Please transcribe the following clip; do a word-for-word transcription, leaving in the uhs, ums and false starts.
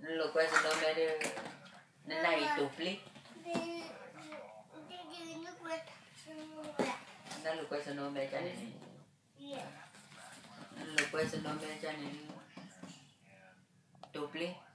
Lo questo nome non hai tu pli? Non lo questo nome già ne. Non lo questo nome già ne. Tu pli?